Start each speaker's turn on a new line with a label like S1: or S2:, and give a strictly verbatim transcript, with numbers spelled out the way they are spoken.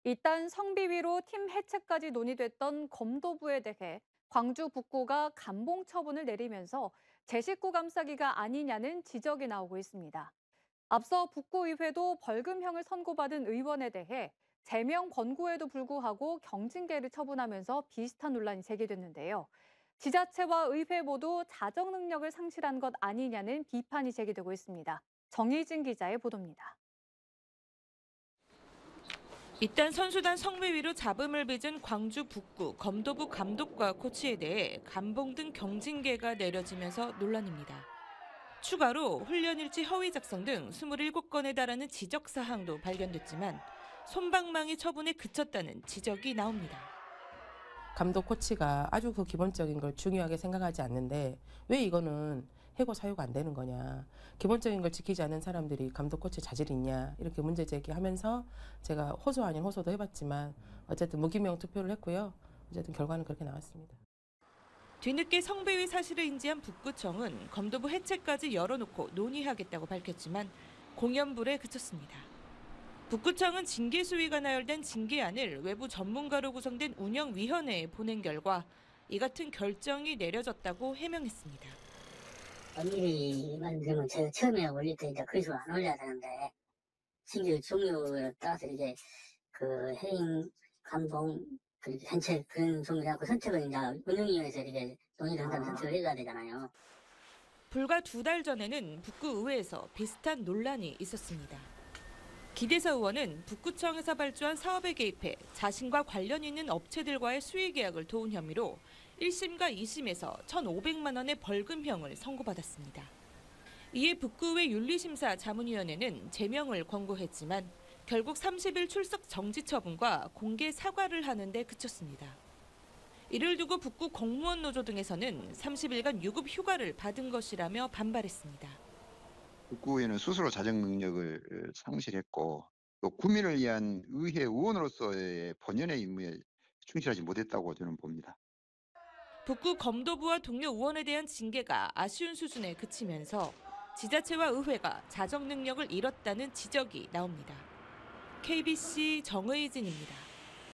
S1: 이딴 성비위로 팀 해체까지 논의됐던 검도부에 대해 광주 북구가 감봉 처분을 내리면서 제 식구 감싸기가 아니냐는 지적이 나오고 있습니다. 앞서 북구의회도 벌금형을 선고받은 의원에 대해 제명 권고에도 불구하고 경징계를 처분하면서 비슷한 논란이 제기됐는데요. 지자체와 의회 모두 자정 능력을 상실한 것 아니냐는 비판이 제기되고 있습니다. 정희진 기자의 보도입니다.
S2: 이딴 선수단 성매위로 잡음을 빚은 광주 북구 검도부 감독과 코치에 대해 감봉 등 경징계가 내려지면서 논란입니다. 추가로 훈련 일지 허위 작성 등 이십칠 건에 달하는 지적 사항도 발견됐지만 솜방망이 처분에 그쳤다는 지적이 나옵니다.
S3: 감독 코치가 아주 그 기본적인 걸 중요하게 생각하지 않는데 왜 이거는 해고 사유가 안 되는 거냐. 기본적인 걸 지키지 않는 사람들이 감독 코치 자질이 있냐. 이렇게 문제 제기하면서 제가 호소 아닌 호소도 해봤지만 어쨌든 무기명 투표를 했고요. 어쨌든 결과는 그렇게 나왔습니다.
S2: 뒤늦게 성배위 사실을 인지한 북구청은 검도부 해체까지 열어놓고 논의하겠다고 밝혔지만 공연불에 그쳤습니다. 북구청은 징계 수위가 나열된 징계안을 외부 전문가로 구성된 운영위원회에 보낸 결과 이 같은 결정이 내려졌다고 해명했습니다.
S4: 미리 만들면 제가 처음에 올릴 때 이제 그 식으로 안 올려야 되는데 신규 종류에 따라서 이제 그 해임 감봉 그 전체 그런 종류하고 그 선택은 이제 운영위원회에서 이렇게 논의를 한다면 선택을 해줘야 되잖아요.
S2: 불과 두 달 전에는 북구의회에서 비슷한 논란이 있었습니다. 기대서 의원은 북구청에서 발주한 사업에 개입해 자신과 관련 있는 업체들과의 수의 계약을 도운 혐의로 일 심과 이 심에서 천오백만 원의 벌금형을 선고받았습니다. 이에 북구의회 윤리심사 자문위원회는 제명을 권고했지만 결국 삼십 일 출석 정지 처분과 공개 사과를 하는 데 그쳤습니다. 이를 두고 북구 공무원 노조 등에서는 삼십 일간 유급 휴가를 받은 것이라며 반발했습니다.
S5: 북구의회는 스스로 자정 능력을 상실했고 또 국민을 위한 의회 의원으로서의 본연의 임무에 충실하지 못했다고 저는 봅니다.
S2: 북구 검도부와 동료 의원에 대한 징계가 아쉬운 수준에 그치면서 지자체와 의회가 자정 능력을 잃었다는 지적이 나옵니다. 케이비씨 정의진입니다.